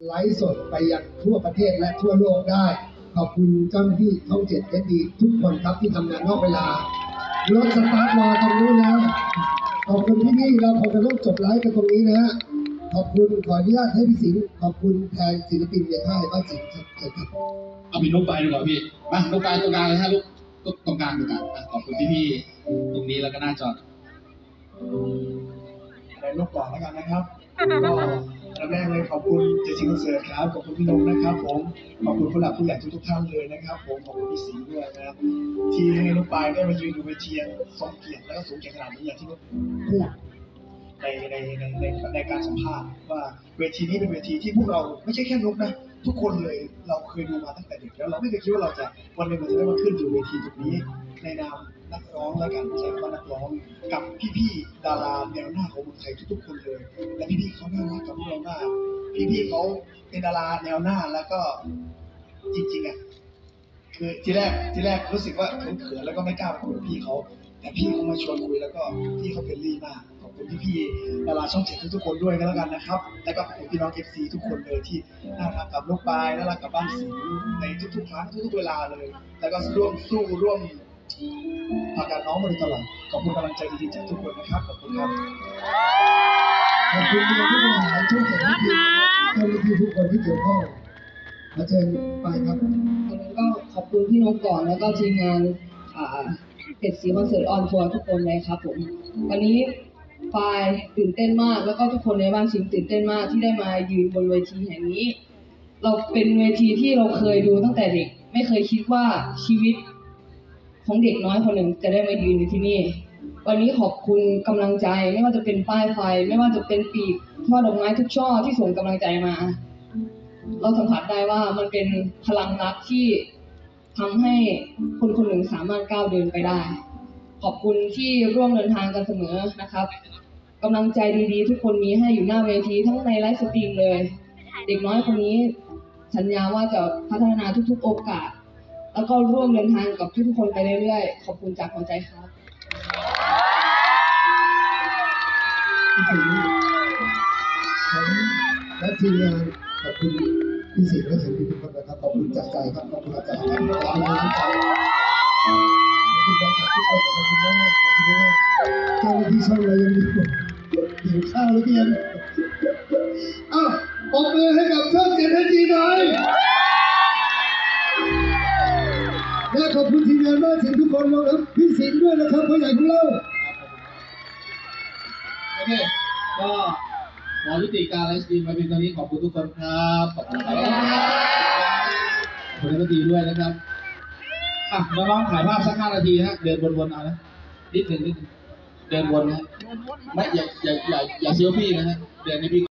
ไลฟ์สดไปยังทั่วประเทศและทั่วโลกได้ขอบคุณเจ้าหน้าที่ช่อง7 SD ทุกคนครับที่ทำงานนอกเวลารถสตาร์ทรอตรงนู้นแล้วขอบคุณพี่ๆเราคงจะต้องจบไลฟ์กันตรงนี้นะฮะขอบคุณขออนุญาตให้พี่สิงห์ขอบคุณแทนศิลปินในค่ายบ้านสิงห์ครับเอาพี่นุ๊กไปดีกว่าพี่มานุ๊กไปตรงกลางเลยฮะลูกตรงกลางขอบคุณพี่ๆตรงนี้แล้วก็หน้าจอในลูกก่อนแล้วกันนะครับก็แรกเลยขอบคุณเจสิงห์คอนเสิร์ตครับขอบคุณพี่นงนะครับผมขอบคุณผู้หลักผู้ใหญ่ทุกท่านเลยนะครับผมขอบคุณพี่สิงห์ด้วยนะครับที่ให้ลูกปลายได้มายืนอยู่เวทีทรงเกียรติและก็สูงเกียรติขนาดนี้อย่างที่ลูกพูดในการสัมภาษณ์ว่าเวทีนี้เป็นเวทีที่พวกเราไม่ใช่แค่นุกนะทุกคนเลยเราเคยดูมาตั้งแต่เด็กแล้วเราไม่เคยคิดว่าเราจะวันหนึ่งเราจะได้มาขึ้นอยู่เวทีตรงนี้ในนามนักร้องและกันใช้คำว่านักร้องกับพี่ๆดาราแนวหน้าของเมืองไทยทุกๆคนเลยและพี่ๆเขาน่ารักกับพวกเรามากพี่ๆเขาเป็นดาราแนวหน้าแล้วก็จริงๆอ่ะคือทีแรกรู้สึกว่าเขินๆแล้วก็ไม่กล้าคุยกับพี่เขาแต่พี่เขามาชวนคุยแล้วก็พี่เขาเป็นรีมากขอบคุณพี่ๆดาราช่อง7ทุกๆคนด้วยก็แล้วกันนะครับแล้วก็ขอบคุณพี่น้อง FC ทุกคนเลยที่น่ารักกับลูกปลายน่ารักกับบ้านสิงห์ในทุกๆครั้งทุกๆเวลาเลยแล้วก็ร่วมสู้ร่วมผลักดันน้องมาโดยตลอดขอบคุณกำลังใจดีๆจากทุกคนนะครับขอบคุณครับขอบคุณผู้บริหารช่อง7 SD เจ้าหน้าที่ทุกคนที่เกี่ยวข้องมาเชิญไปครับก็ขอบคุณพี่นกก่อนแล้วก็ทีมงานเพจสีคอนเสิร์ตออนทัวร์ทุกคนเลยครับผมวันนี้ปายตื่นเต้นมากแล้วก็ทุกคนในบ้านสิงห์ตื่นเต้นมากที่ได้มายืนบนเวทีแห่งนี้เราเป็นเวทีที่เราเคยดูตั้งแต่เด็กไม่เคยคิดว่าชีวิตของเด็กน้อยคนหนึ่งจะได้มายืนอยู่ที่นี่วันนี้ขอบคุณกำลังใจไม่ว่าจะเป็นป้ายไฟไม่ว่าจะเป็นปีกช่อดอกไม้ทุกช่อที่ส่งกำลังใจมาเราสัมผัสได้ว่ามันเป็นพลังรักที่ทำให้คนคนหนึ่งสามารถก้าวเดินไปได้ขอบคุณที่ร่วมเดินทางกันเสมอนะครับกำลังใจดีๆทุกคนมีให้อยู่หน้าเวทีทั้งในไลฟ์สตรีมเลยเด็กน้อยคนนี้สัญญาว่าจะพัฒนาทุกๆโอกาสแล้วก็ร่วมเดินทางกับทุกๆคนไปเรื่อยๆขอบคุณจากหัวใจครับพี่สิงห์ผมและทีมงานขอบคุณพี่สิงห์และศิลปินทุกคนนะครับขอบคุณจากใจครับขอบคุณจากใจครับขอบคุณน้ำใจขอบคุณแฟนคลับทุกคนขอบคุณมากขอบคุณมากเจ้าหน้าที่ช่องเรายังอยู่หิวข้าวหรือยังอ้าวปรบมือให้กับช่อง7 SDหน่อยและขอบคุณทีมงานบ้านสิงห์ทุกคนรวมทั้งพี่สิงห์ด้วยนะครับผู้ใหญ่ของเราโอเคก็ขอยุติการไลฟ์สตรีมมาเป็นตอนนี้ขอบคุณทุกคนครับขอบคุณครับขอบคุณทุกทีด้วยนะครับมาลองถ่ายภาพสัก5 นาทีนะเดินวนๆเอานะนิดหนึ่งเดินวนนะไม่อย่าเซลฟี่นะฮะเดินในพี่